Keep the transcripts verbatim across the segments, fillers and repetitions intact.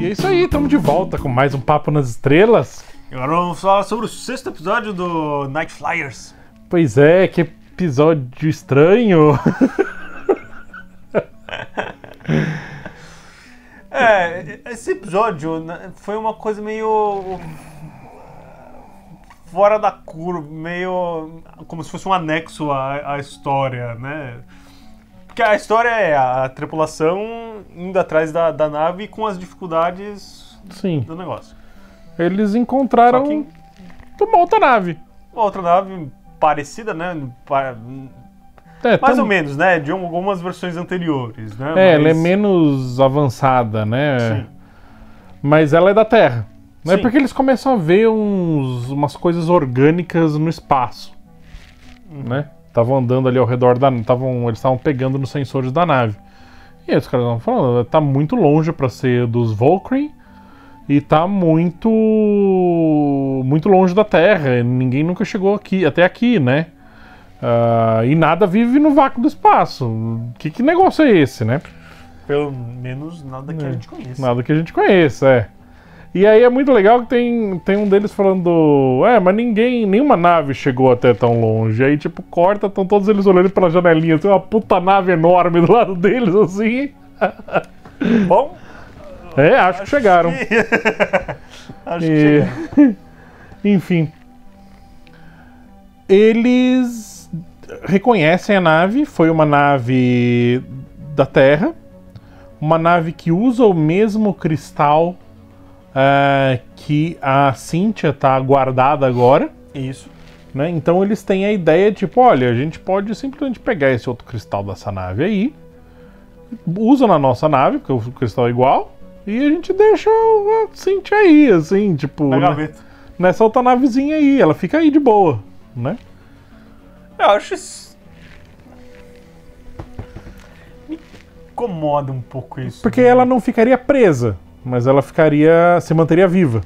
E é isso aí, estamos de volta com mais um Papo nas Estrelas. Agora vamos falar sobre o sexto episódio do Night Flyers. Pois é, que episódio estranho. É, esse episódio foi uma coisa meio fora da curva, meio como se fosse um anexo à, à história, né? Porque a história é a tripulação indo atrás da, da nave com as dificuldades Sim. do negócio. Eles encontraram Só que uma outra nave. uma outra nave parecida, né? Pa- É, Mais tão- ou menos, né? De algumas versões anteriores, né? É, ela é Mas- menos avançada, né? Sim. Mas ela é da Terra. Não é Sim. porque eles começam a ver uns, umas coisas orgânicas no espaço, Uhum. né? Estavam andando ali ao redor da... Tavam, eles estavam pegando nos sensores da nave. E aí os caras estavam falando, tá muito longe para ser dos Volcreen e tá muito... muito longe da Terra. Ninguém nunca chegou aqui, até aqui, né? Ah, e nada vive no vácuo do espaço. Que, que negócio é esse, né? Pelo menos nada que a gente conheça. Nada que a gente conheça, é. E aí é muito legal que tem, tem um deles falando, é, mas ninguém, nenhuma nave chegou até tão longe. Aí, tipo, corta, estão todos eles olhando pela janelinha, tem uma puta nave enorme do lado deles, assim. Bom, É, acho, que chegaram. que- acho que E- chegaram. Enfim. Eles reconhecem a nave, foi uma nave da Terra, uma nave que usa o mesmo cristal eh, que a Cynthia tá guardada agora, Isso. né? Então eles têm a ideia, tipo, olha, a gente pode simplesmente pegar esse outro cristal dessa nave aí, usa na nossa nave, porque o cristal é igual, e a gente deixa a Cynthia aí, assim, tipo... Na né? gaveta. Nessa outra navezinha aí, ela fica aí de boa, né? Eu acho isso. Me incomoda um pouco isso. Porque né? ela não ficaria presa, mas ela ficaria, se manteria viva.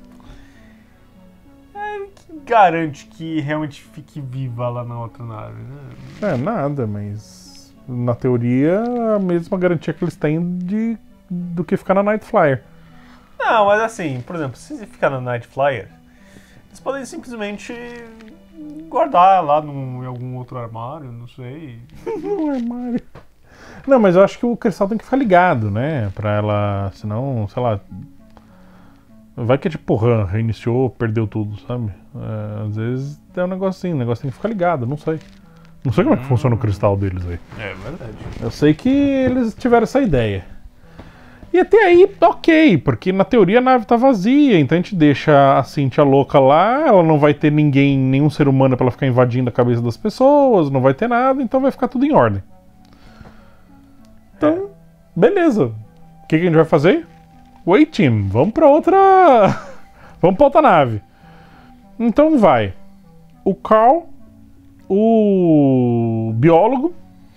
Que garante que realmente fique viva lá na outra nave, né? É, nada, mas na teoria a mesma garantia que eles têm de, do que ficar na Night Flyer. Não, mas assim, por exemplo, se ficar na Night Flyer, eles podem simplesmente guardar lá num, em algum outro armário, não sei. No armário. Não, mas eu acho que o cristal tem que ficar ligado, né? Pra ela, senão, sei lá... Vai que é tipo, RAM, reiniciou, perdeu tudo, sabe? É, às vezes é um negocinho, o negócio tem que ficar ligado, não sei. Não sei como é que funciona o cristal deles aí. É verdade. Eu sei que eles tiveram essa ideia. E até aí, ok, porque na teoria a nave tá vazia, então a gente deixa a Cynthia louca lá, ela não vai ter ninguém, nenhum ser humano pra ela ficar invadindo a cabeça das pessoas, não vai ter nada, então vai ficar tudo em ordem. Então, beleza. O que, que a gente vai fazer? Wait, team, vamos pra outra... vamos pra outra nave. Então vai. O Carl, o biólogo,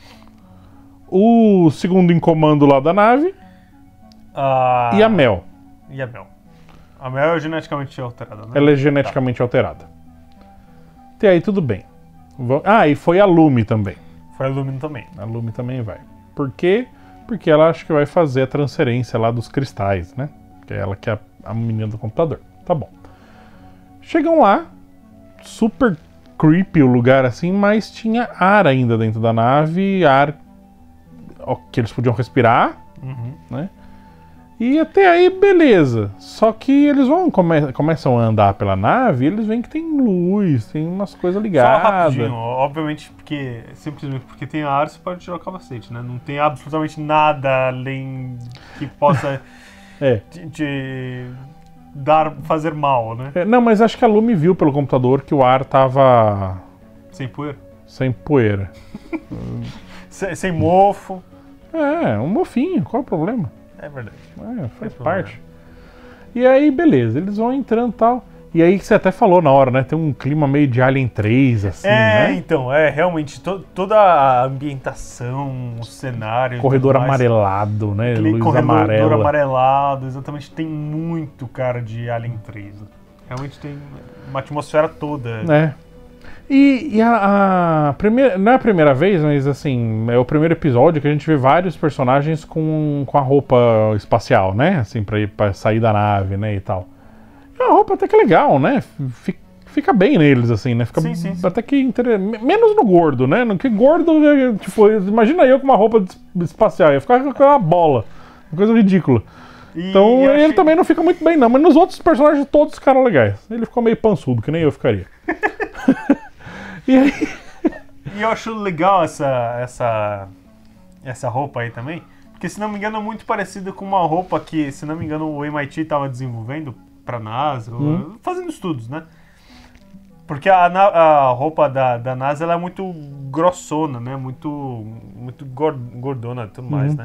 o segundo em comando lá da nave Ah, e a Mel. E a Mel. A Mel é geneticamente alterada, né? Ela é geneticamente alterada. Até aí tudo bem. Va- Ah, e foi a Lume também. Foi a Lumino também. A Lume também vai. Por quê? Porque ela acha que vai fazer a transferência lá dos cristais, né? Que é ela que é a, a menina do computador. Tá bom. Chegam lá, super creepy o lugar assim, mas tinha ar ainda dentro da nave, ar ó, que eles podiam respirar, Uhum. né? E até aí, beleza. Só que eles vão come- começam a andar pela nave e eles veem que tem luz, tem umas coisas Só ligadas. rapidinho, obviamente, porque simplesmente porque tem ar, você pode tirar o capacete, né? Não tem absolutamente nada além que possa É. te, te dar, fazer mal, né? É, não, mas acho que a Lume viu pelo computador que o ar tava Sem poeira. sem poeira. Sem, sem mofo. É, um mofinho, qual é o problema? É verdade. É, faz Sem parte. E aí, beleza, eles vão entrando e tal. E aí, que você até falou na hora, né? Tem um clima meio de Alien três, assim, É, né? então, é realmente to- toda a ambientação, o cenário. e Corredor tudo mais, amarelado, né? aquele Luz corredor amarela. amarelado, exatamente, tem muito cara de Alien três. Realmente tem uma atmosfera toda. É. E, e a, a primeira, não é a primeira vez, mas assim, é o primeiro episódio que a gente vê vários personagens com, com a roupa espacial, né? Assim, pra, ir, pra sair da nave, né, e tal. É uma roupa até que legal, né? Fica, fica bem neles, assim, né? Fica Sim, sim, sim. até que inter... menos no gordo, né? No que gordo, tipo, imagina eu com uma roupa espacial, ia ficar com uma bola. Uma coisa ridícula. E Então ele achei... também não fica muito bem, não. Mas nos outros personagens todos ficaram legais. Ele ficou meio pançudo, que nem eu ficaria. E aí... E eu acho legal essa, essa, essa roupa aí também, porque se não me engano é muito parecido com uma roupa que, se não me engano, o M I T estava desenvolvendo para a NASA, Hum. fazendo estudos, né? Porque a, a roupa da, da NASA ela é muito grossona, né? Muito, muito gordona e tudo mais, Uhum. né?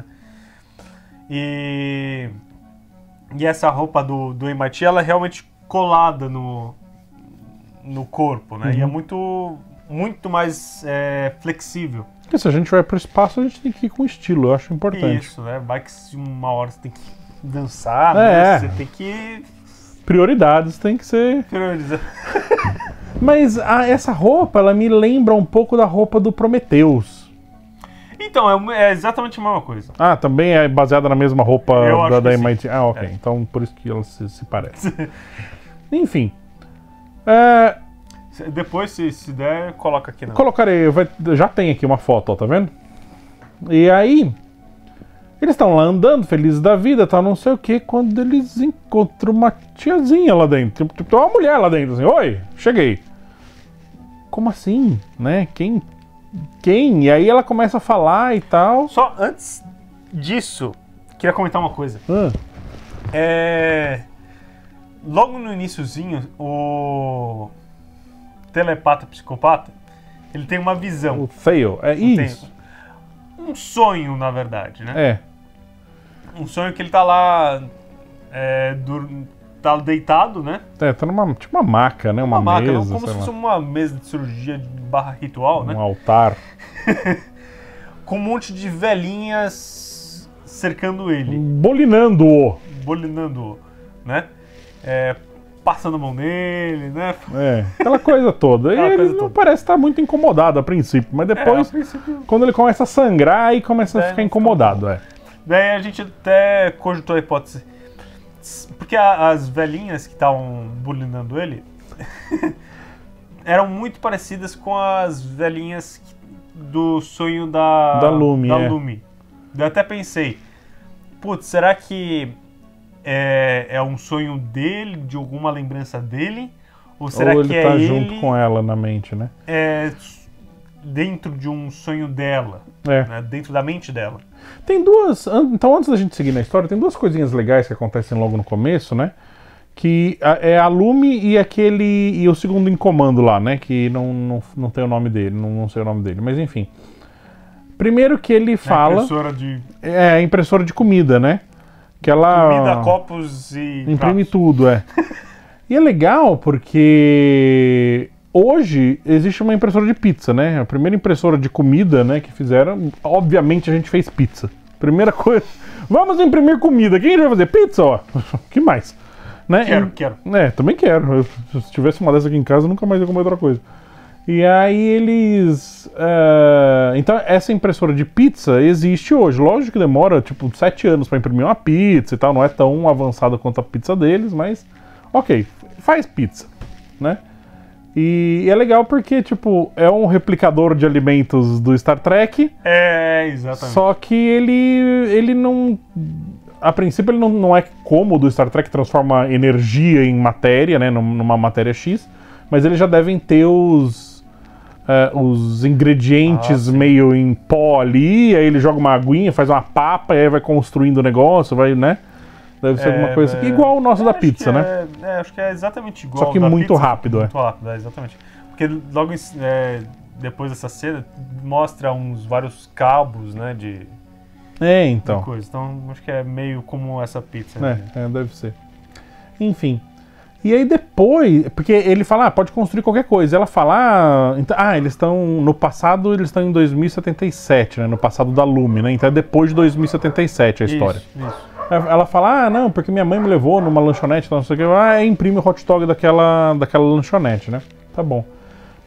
E, e essa roupa do, do M I T ela é realmente colada no, no corpo, né? Uhum. E é muito... muito mais é, flexível. Porque se a gente vai pro espaço, a gente tem que ir com estilo, eu acho importante. Isso, né? Vai que se uma hora você tem que dançar, É. né? Você tem que Prioridades tem que ser... priorizar. Mas a- essa roupa, ela me lembra um pouco da roupa do Prometheus. Então, é, uma- é exatamente a mesma coisa. Ah, também é baseada na mesma roupa Eu da, acho da que M I T? Ah, ok. É. Então por isso que elas se, se parecem. Enfim. É, Se- Depois, se, se der, coloca aqui na. colocarei, vai- já tem aqui uma foto, ó, tá vendo? E aí, eles estão lá andando, felizes da vida, tal, não sei o que, quando eles encontram uma tiazinha lá dentro. Tipo, tipo, uma mulher lá dentro, assim, oi, cheguei. Como assim, né? Quem? Quem? E aí ela começa a falar e tal. Só antes disso, queria comentar uma coisa. Ah, É... Logo no iniciozinho, o telepata psicopata, ele tem uma visão. o fail, é isso. Um sonho, na verdade, né? É, Um sonho que ele tá lá, é, dur- tá deitado, né? é, tá numa, tipo uma maca, né? Uma, Uma maca, mesa, não, como sei se fosse lá, uma mesa de cirurgia de barra ritual, né? um altar. Com um monte de velhinhas cercando ele, Bolinando-o. bolinando, né? É, passando a mão nele, né? É, aquela coisa toda. E Aquela ele coisa não toda. parece estar muito incomodado a princípio, mas É, depois, a princípio- quando ele começa a sangrar, aí começa a É, ficar não incomodado, é. Daí a gente até cogitou a hipótese. Porque a- as velhinhas que estavam bulinando ele eram muito parecidas com as velhinhas que- do sonho da, Da Lumi, da é. Lumi. Eu até pensei, putz, será que é, é um sonho dele, de alguma lembrança dele? Ou será Ou ele que tá é junto ele com ela na mente, né? é, dentro de um sonho dela, É. né, dentro da mente dela? Tem duas. an- Então, antes da gente seguir na história, tem duas coisinhas legais que acontecem logo no começo, né? Que a- é a Lumi e aquele. E o segundo em comando lá, né? Que não, não, não tem o nome dele, não, não sei o nome dele, mas enfim. Primeiro que ele A fala. impressora de É a impressora de comida, né? Que ela. comida, copos e Imprime pratos. tudo, é. E é legal porque hoje existe uma impressora de pizza, né? A primeira impressora de comida, né, que fizeram, obviamente a gente fez pizza. Primeira coisa, vamos imprimir comida. Quem vai fazer pizza, ó? Que mais? Né? Quero, E- quero. É, também quero. Eu- se tivesse uma dessa aqui em casa, eu nunca mais ia comer outra coisa. E aí eles... eh, Então essa impressora de pizza existe hoje. Lógico que demora tipo sete anos para imprimir uma pizza e tal. Não é tão avançada quanto a pizza deles, mas... Ok, faz pizza, né? E é legal porque, tipo, é um replicador de alimentos do Star Trek, É, exatamente. só que ele, ele não... A princípio ele não, não é como o do Star Trek, transforma energia em matéria, né? num- Numa matéria X, mas eles já devem ter os... eh, os ingredientes Ah, sim. meio em pó ali, aí ele joga uma aguinha, faz uma papa, e aí vai construindo o negócio, vai, né? Deve ser É, alguma coisa é, igual o nosso eu da acho pizza, que né? É, é, acho que é exatamente igual. Só que ao da muito pizza, rápido, é. Muito rápido, é, exatamente. Porque logo em- é, depois dessa cena, mostra uns vários cabos, né, de, É, de então. coisa. Então, acho que é meio como essa pizza. É, né? é, deve ser. Enfim. E aí depois, porque ele fala, ah, pode construir qualquer coisa. Ela fala, ah, então- ah, eles estão, no passado, eles estão em dois mil e setenta e sete, né, no passado da Lumi, né, então é depois de dois mil e setenta e sete a história. Isso, isso. Ela fala, ah, não, porque minha mãe me levou numa lanchonete, não sei o que, ah, imprime o hot dog daquela, daquela lanchonete, né, tá bom.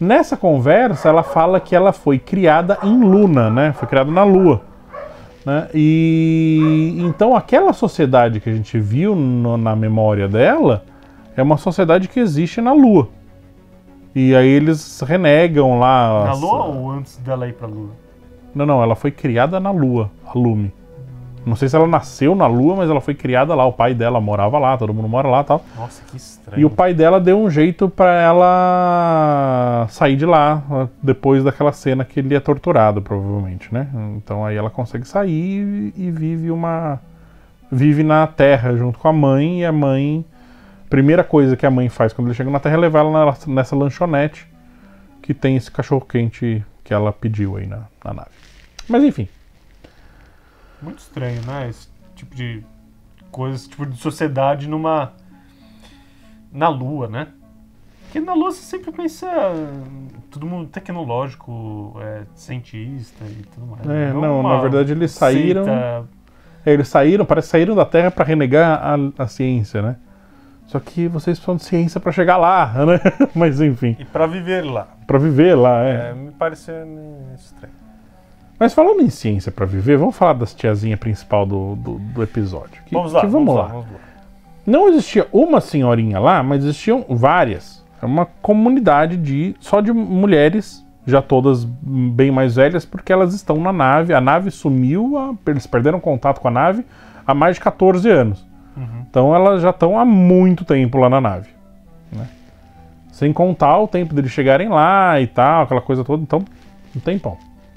Nessa conversa, ela fala que ela foi criada em Luna, né? Foi criada na Lua. Né? E então aquela sociedade que a gente viu no, na memória dela é uma sociedade que existe na Lua. E aí eles renegam lá... Na as... Lua ou antes dela ir pra Lua? Não, não, ela foi criada na Lua, a Lume. Não sei se ela nasceu na Lua, mas ela foi criada lá. O pai dela morava lá, todo mundo mora lá e tal. Nossa, que estranho. E o pai dela deu um jeito pra ela sair de lá, depois daquela cena que ele é torturado, provavelmente, né? Então aí ela consegue sair e vive uma... Vive na Terra junto com a mãe, e a mãe... Primeira coisa que a mãe faz quando ele chega na Terra é levar ela nessa lanchonete que tem esse cachorro-quente que ela pediu aí na, na nave. Mas enfim. Muito estranho, né? Esse tipo de coisa, esse tipo de sociedade numa... na Lua, né? Porque na Lua você sempre pensa todo mundo tecnológico, é, cientista e tudo mais. É, não, na verdade eles saíram... seita... Eles saíram, parece que saíram da Terra para renegar a, a ciência, né? Só que vocês precisam de ciência para chegar lá, né? Mas enfim. E para viver lá. Para viver lá, é. é. Me parece estranho. Mas falando em ciência para viver, vamos falar das tiazinhas principal do, do, do episódio. Que, vamos lá, que vamos, vamos lá. lá. Vamos lá. Não existia uma senhorinha lá, mas existiam várias. É uma comunidade de só de mulheres, já todas bem mais velhas, porque elas estão na nave. A nave sumiu, eles perderam contato com a nave há mais de quatorze anos. Uhum. Então elas já estão há muito tempo lá na nave, né? Sem contar o tempo deles chegarem lá e tal, aquela coisa toda. Então, um tempão.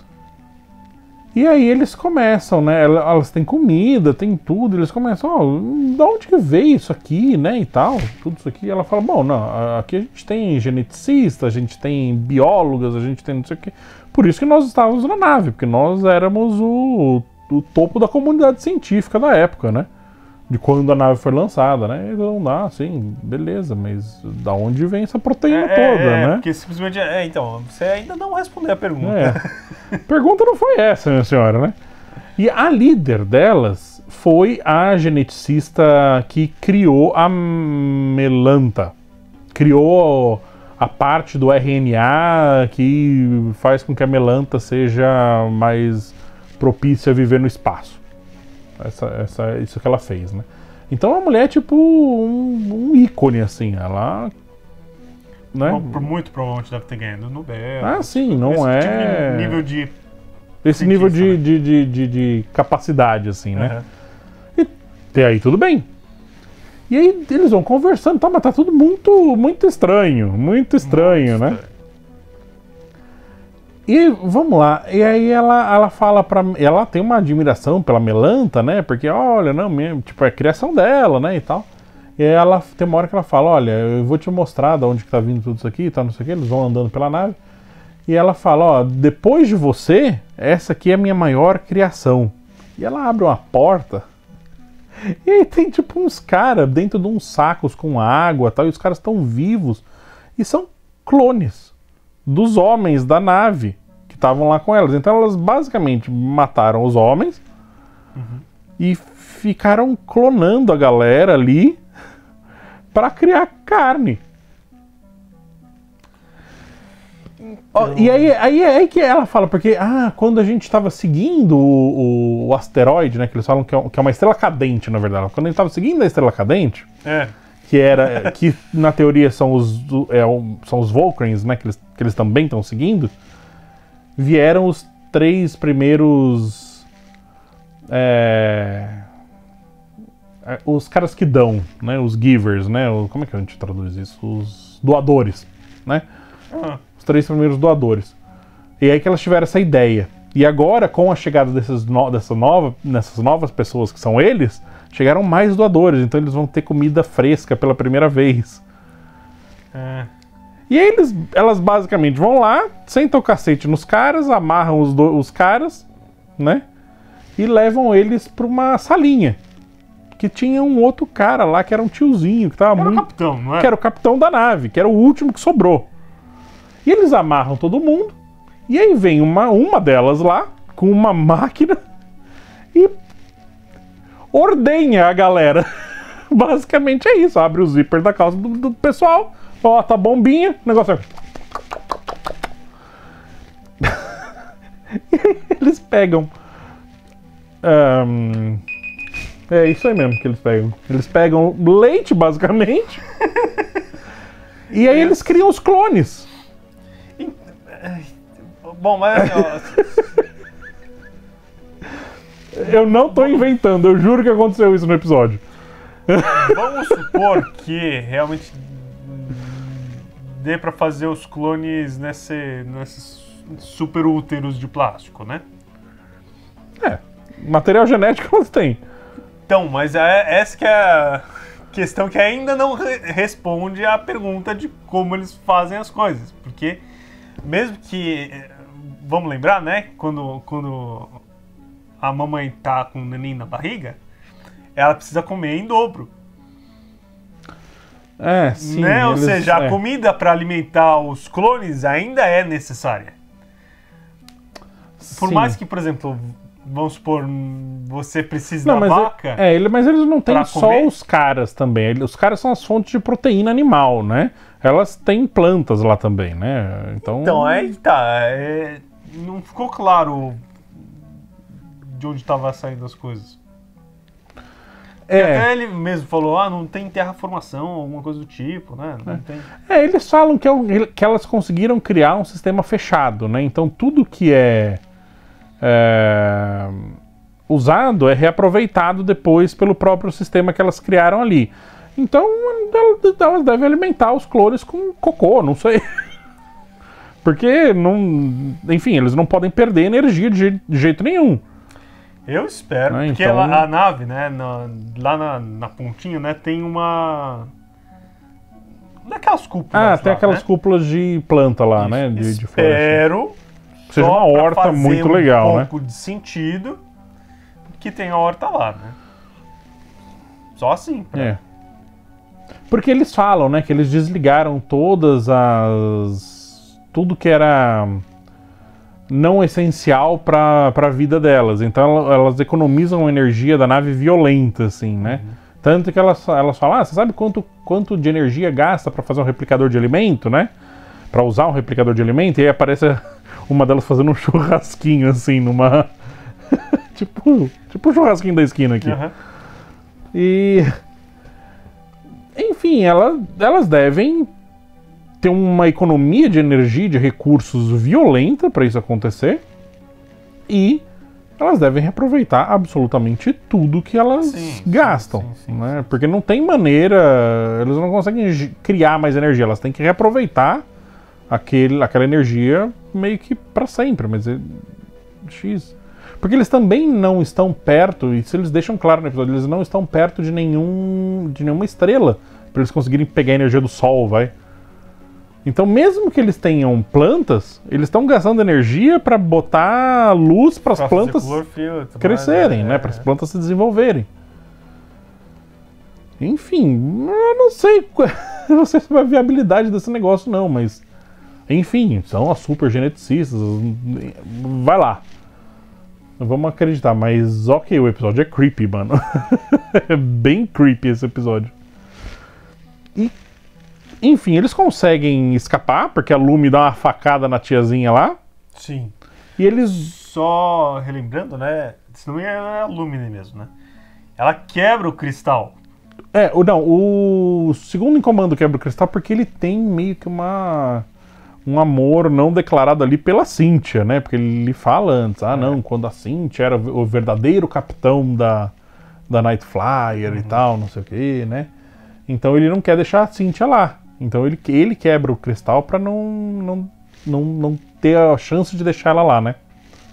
E aí eles começam, né? Elas têm comida, tem tudo. Eles começam, ó, oh, de onde que veio isso aqui, né? E tal, tudo isso aqui. Ela fala, bom, não, aqui a gente tem geneticista, a gente tem biólogas, a gente tem não sei o quê. Por isso que nós estávamos na nave, porque nós éramos o, o topo da comunidade científica da época, né? De quando a nave foi lançada, né? Eles vão dar, assim, beleza, mas da onde vem essa proteína é, toda, é, né? Porque simplesmente, é, então, você ainda não respondeu a pergunta. É. Pergunta não foi essa, minha senhora, né? E a líder delas foi a geneticista que criou a Melanta. Criou a parte do R N A que faz com que a Melanta seja mais propícia a viver no espaço. Essa, essa, isso que ela fez, né? Então a mulher é tipo um, um ícone, assim, ela... Né? Bom, por muito provavelmente deve ter ganhado no Nobel. Ah, sim, não esse é... Tipo de nível de... Esse nível de, né? de, de, de, de capacidade, assim, né? Uhum. E, e aí tudo bem. E aí eles vão conversando, tá, mas tá tudo muito, muito estranho, muito estranho, muito né? Estranho. E vamos lá, e aí ela, ela fala pra... Ela tem uma admiração pela Melanta, né? Porque, olha, não, mesmo, tipo, é a criação dela, né, e tal. E aí ela, tem uma hora que ela fala, olha, eu vou te mostrar de onde que tá vindo tudo isso aqui e tal, não sei o que. Eles vão andando pela nave. E ela fala, ó, depois de você, essa aqui é a minha maior criação. E ela abre uma porta. E aí tem, tipo, uns caras dentro de uns sacos com água e tal. E os caras estão vivos. E são clones dos homens da nave que estavam lá com elas. Então elas basicamente mataram os homens uhum. e ficaram clonando a galera ali para criar carne. Então... Oh, e aí, aí é aí que ela fala, porque ah, quando a gente estava seguindo o, o asteroide, né, que eles falam que é, que é uma estrela cadente, na verdade. Quando a gente estava seguindo a estrela cadente... É. Que era, que na teoria são os, é, são os Vulcans, né, que eles, que eles também estão seguindo, vieram os três primeiros, é, os caras que dão, né, os givers, né, como é que a gente traduz isso? Os doadores, né, uhum. Os três primeiros doadores. E aí que elas tiveram essa ideia. E agora, com a chegada desses no, dessa nova, dessas novas pessoas que são eles, chegaram mais doadores, então eles vão ter comida fresca pela primeira vez. É. E aí eles, elas basicamente vão lá, sentam o cacete nos caras, amarram os, do, os caras, né? E levam eles pra uma salinha. Que tinha um outro cara lá, que era um tiozinho, que tava era muito... o capitão, não é? Que era o capitão da nave, que era o último que sobrou. E eles amarram todo mundo, e aí vem uma, uma delas lá, com uma máquina, e... ordenha a galera. Basicamente é isso. Abre o zíper da calça do, do pessoal, bota a bombinha, o negócio é... E aí eles pegam... Um, é isso aí mesmo que eles pegam. Eles pegam leite, basicamente. E aí eles criam os clones. Bom, mas... Ó, eu não tô inventando, eu juro que aconteceu isso no episódio. Vamos supor que realmente dê pra fazer os clones nesse, nesses super úteros de plástico, né? É, material genético elas têm. Então, mas é, essa que é a questão que ainda não re responde à pergunta de como eles fazem as coisas. Porque mesmo que... Vamos lembrar, né? Quando, quando a mamãe tá com o neném na barriga, ela precisa comer em dobro. É, sim. Né? Ou eles, seja, a é. comida para alimentar os clones ainda é necessária. Por Sim. mais que, por exemplo, vamos supor, você precisa Não, da mas vaca... É, ele, mas eles não têm pra só comer? os caras também. Ele- Os caras são as fontes de proteína animal, né? Elas têm plantas lá também, né? Então, Então, aí tá. é, Não ficou claro de onde estava saindo as coisas. E é, até ele mesmo falou, ah, não tem terraformação, alguma coisa do tipo, né? Não tem... é, eles falam que, é um- que elas conseguiram criar um sistema fechado, né? Então tudo que é, é, usado é reaproveitado depois pelo próprio sistema que elas criaram ali. Então elas- elas devem alimentar os clones com cocô, não sei. Porque, não, enfim, eles não podem perder energia de, je- de jeito nenhum. Eu espero, Ah, porque então- ela- a nave, né, na- lá na, na pontinha, né, tem uma... Daquelas cúpulas Ah, lá, tem aquelas né? cúpulas de planta lá, Isso. né? De, de floresta. Espero Seja só uma pra horta fazer muito um legal, né? pouco de sentido que tem a horta lá, né? Só assim. pra- É. Porque eles falam, né, que eles desligaram todas as... tudo que era não essencial para a vida delas. Então ela- elas economizam energia da nave violenta, assim, né? Tanto que elas, elas falam, ah, você sabe quanto, quanto de energia gasta para fazer um replicador de alimento, né? Para usar um replicador de alimento, e aí aparece uma delas fazendo um churrasquinho, assim, numa... tipo, tipo o churrasquinho da esquina aqui. Aham. E... Enfim, ela, elas devem ter uma economia de energia, de recursos violenta para isso acontecer. E elas devem reaproveitar absolutamente tudo que elas Sim, gastam. sim, sim, Né? Porque não tem maneira... Eles não conseguem gi- criar mais energia. Elas têm que reaproveitar aquele, aquela energia meio que para sempre. Mas é... X... Porque eles também não estão perto, e se eles deixam claro no episódio, eles não estão perto de nenhum de nenhuma estrela para eles conseguirem pegar a energia do sol, vai. Então, mesmo que eles tenham plantas, eles estão gastando energia para botar luz para as Pra fazer plantas clorofila e tudo crescerem, mais, né, é, para as é. plantas se desenvolverem. Enfim, eu não sei, eu não sei sobre a viabilidade desse negócio não, mas enfim, são as super geneticistas, vai lá. Vamos acreditar, mas ok, o episódio é creepy, mano. É bem creepy esse episódio. E, enfim, eles conseguem escapar, porque a Lumi dá uma facada na tiazinha lá. Sim. E eles... Só relembrando, né? Se não é a Lumine mesmo, né? Ela quebra o cristal. É, o- não, o segundo em comando quebra o cristal porque ele tem meio que uma... um amor não declarado ali pela Cynthia, né? Porque ele fala antes, ah não, quando a Cynthia era o verdadeiro capitão da, da Night Flyer e tal, não sei o que, né? Então ele não quer deixar a Cynthia lá. Então ele, ele quebra o cristal pra não, não, não, não ter a chance de deixar ela lá, né?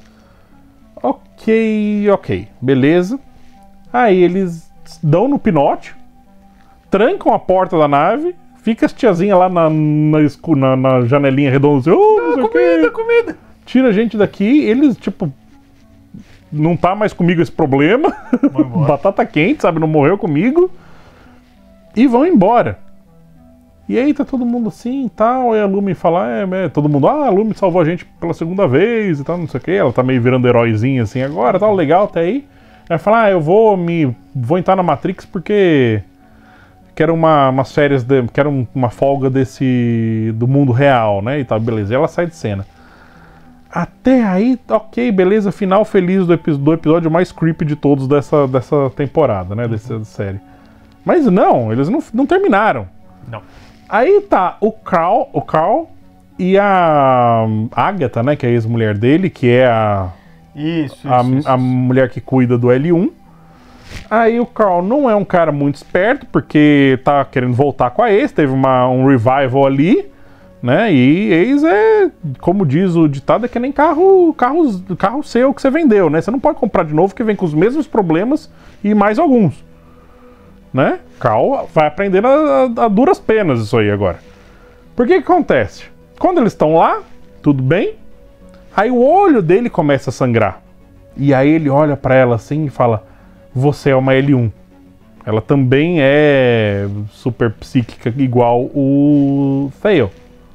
Ok, ok, beleza. Aí eles dão no pinote, trancam a porta da nave, fica as tiazinhas lá na, na, escu- na- na janelinha redonda, assim, oh, não sei o quê. Comida, comida! Tira a gente daqui, eles, tipo, não tá mais comigo esse problema, Vão embora. batata quente, sabe, não morreu comigo, e vão embora. E aí tá todo mundo assim e tal, aí a Lumi fala, é, é, todo mundo, ah, a Lumi salvou a gente pela segunda vez e tal, não sei o que, ela tá meio virando heróizinha assim agora, tal, legal até aí. Aí fala, ah, eu vou me, vou entrar na Matrix porque quero uma, umas férias, de, quero um- uma folga desse, do mundo real, né, e tal, beleza, e ela sai de cena. Até aí, ok, beleza, final feliz do, epi do episódio mais creepy de todos dessa, dessa temporada, né? Uhum. Dessa série. Mas não, eles não, não terminaram. Não. Aí tá o Carl, o Carl e a Agatha, né? Que é a ex-mulher dele, que é a, isso, a, isso, isso. a mulher que cuida do L um. Aí o Carl não é um cara muito esperto, porque tá querendo voltar com a ex, teve uma, um revival ali, né? E ex é, como diz o ditado, é que nem carro, carro, carro seu que você vendeu, né? Você não pode comprar de novo, que vem com os mesmos problemas e mais alguns, né? Carl vai aprendendo a, a, a duras penas isso aí agora. Por que que acontece? Quando eles estão lá, tudo bem, aí o olho dele começa a sangrar. E aí ele olha pra ela assim e fala: você é uma L um. Ela também é super psíquica igual o Thale.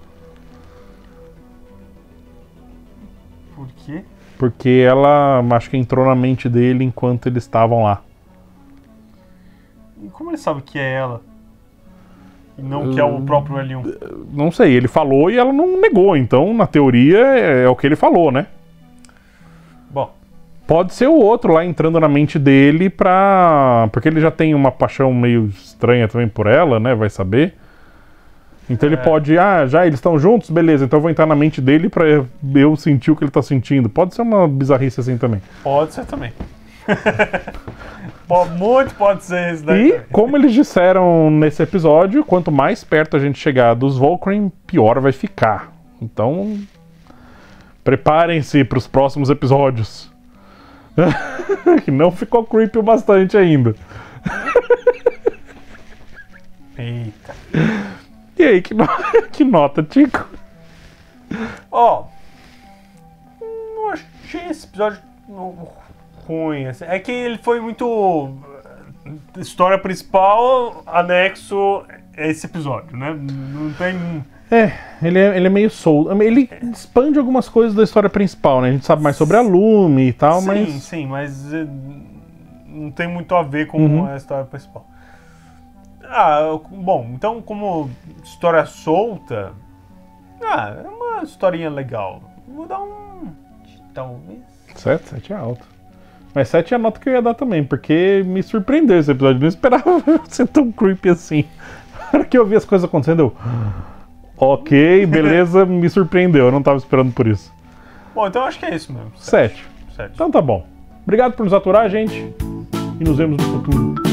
Por quê? Porque ela, acho que entrou na mente dele enquanto eles estavam lá. E como ele sabe que é ela? E não que é o próprio L um? Não sei, ele falou e ela não negou. Então, na teoria, é, é o que ele falou, né? Bom. Pode ser o outro lá entrando na mente dele pra... Porque ele já tem uma paixão meio estranha também por ela, né? Vai saber. Então é. Ele pode... Ah, já eles estão juntos? Beleza, então eu vou entrar na mente dele pra eu sentir o que ele tá sentindo. Pode ser uma bizarrice assim também. Pode ser também. Muito pode ser isso daí. E, também. Como eles disseram nesse episódio, quanto mais perto a gente chegar dos Volcrane, pior vai ficar. Então, preparem-se pros próximos episódios. Que não ficou creepy o bastante ainda. Eita. E aí, que, no... que nota, Tico? Ó, oh, não achei esse episódio ruim. Assim. É que ele foi muito história principal, anexo a esse episódio, né? Não tem... É, ele é, ele é meio solto. Ele expande algumas coisas da história principal, né? A gente sabe mais sobre a Lume e tal, sim, mas... Sim, sim, mas uh, não tem muito a ver com uhum. a história principal. Ah, bom, então como história solta... Ah, é uma historinha legal. Vou dar um... talvez... Sete, sete é alto. Mas sete é a nota que eu ia dar também, porque me surpreendeu esse episódio. Eu não esperava ser tão creepy assim. Na hora que eu vi as coisas acontecendo, eu... Ok, beleza, me surpreendeu, eu não tava esperando por isso. Bom, então acho que é isso mesmo. Sete. Sete. Então tá bom. Obrigado por nos aturar, gente. E nos vemos no futuro.